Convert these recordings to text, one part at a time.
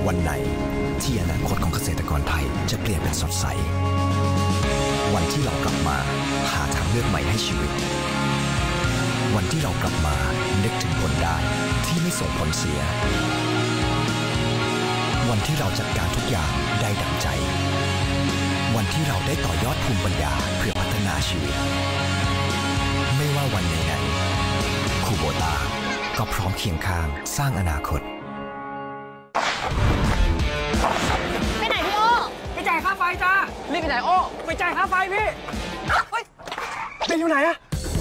วันไหนที่อนาคตของเกษตรกรไทยจะเปลี่ยนเป็นสดใสวันที่เรากลับมาหาทางเลือกใหม่ให้ชีวิตวันที่เรากลับมานึกถึงผลได้ที่ไม่ส่งผลเสียวันที่เราจัดการทุกอย่างได้ดังใจวันที่เราได้ต่อยอดภูมิปัญญาเพื่อพัฒนาชีวิตไม่ว่าวันไหนคูโบต้าก็พร้อมเคียงข้างสร้างอนาคตไปไหนพี่โอ้ไปจ่ายค่าไฟจ้ารีบไปไหนโอ้ไปจ่ายค่าไฟพี่บินอยู่ไหนอะ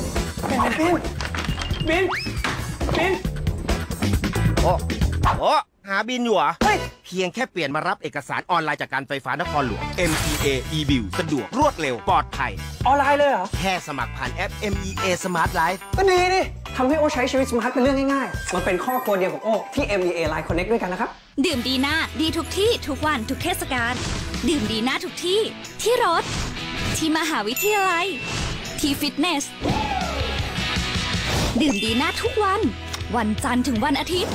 บินโอ้หาบินอยู่เหรอเพียงแค่เปลี่ยนมารับเอกสารออนไลน์จากการไฟฟ้านครหลวง MEA eBill สะดวกรวดเร็วปลอดภัยออนไลน์เลยเหรอแค่สมัครผ่านแอป MEA Smart Life ก็ดีดิทำให้โอ้ใช้ชีวิตสมาร์ทเป็นเรื่องง่ายๆมันเป็นข้อควรเดียวของโอ้ที่ MEA Line Connect ด้วยกันนะครับดื่มดีน่าดีทุกที่ทุกวันทุกเทศกาลดื่มดีน่าทุกที่ที่รถที่มหาวิทยาลัยที่ฟิตเนสดื่มดีน่าทุกวันวันจันทร์ถึงวันอาทิตย์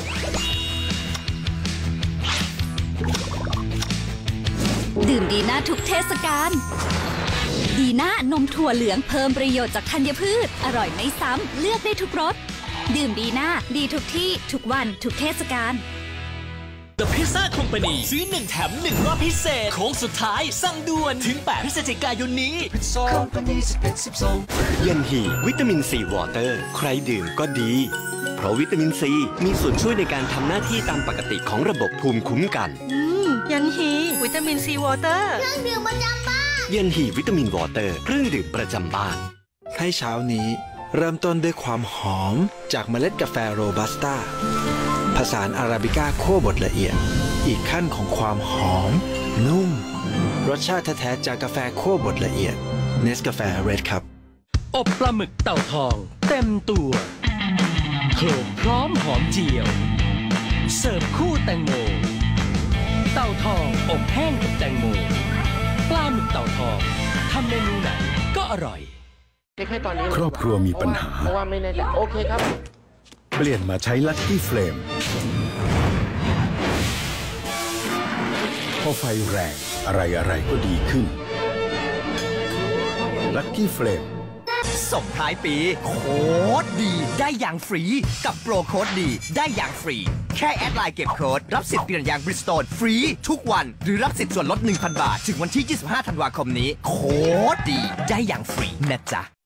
ดื่มดีน่าทุกเทศกาลดีน่านมถั่วเหลืองเพิ่มประโยชน์จากธัญพืชอร่อยไม่ซ้ำเลือกได้ทุกรสดื่มดีน่าดีทุกที่ทุกวันทุกเทศกาล The Pizza Company ซื้อ1แถม1รอบพิเศษโค้งสุดท้ายสั่งด่วนถึง8 พฤศจิกายนนี้ Pizza Company 11 เย็นฮีวิตามินซีวอเตอร์ใครดื่มก็ดีเพราะวิตามินซีมีส่วนช่วยในการทำหน้าที่ตามปกติของระบบภูมิคุ้มกันยันฮีวิตามินซีวอเตอร์เครื่องดื่มประจำบ้านเย็นฮีวิตามินวอเตอร์เครื่องดื่มประจำบ้านให้เช้านี้เริ่มต้นด้วยความหอมจากเมล็ดกาแฟโรบัสต้าผสานอาราบิก้าคั่วบดละเอียดอีกขั้นของความหอมนุ่มรสชาติแท้ๆจากกาแฟคั่วบดละเอียดเนสกาแฟเรดครับอบปลาหมึกเต่าทองเต็มตัวเพิ่มพร้อมหอมเจียวเสิร์ฟคู่แตงโมเต่าทองอบแห้งกับแตงโมปลาหมึกเต่าทองทำเมนูไหนก็อร่อยครอบครัวมีปัญหาเพราะว่าไม่แน่ใจโอเคครับเปลี่ยนมาใช้ลัคกี้เฟลมพอไฟแรงอะไรก็ดีขึ้นลัคกี้เฟลมส่งท้ายปีโค้ดดีได้อย่างฟรีกับโปรโค้ดดีได้อย่างฟรีแค่แอดไลน์เก็บโค้ดรับสิทธิ์เปลี่ยนยางบริสโตนฟรีทุกวันหรือรับสิทธิ์ส่วนลด 1,000 บาทถึงวันที่ 25 ธันวาคมนี้โค้ดดีได้อย่างฟรีนะจ๊ะ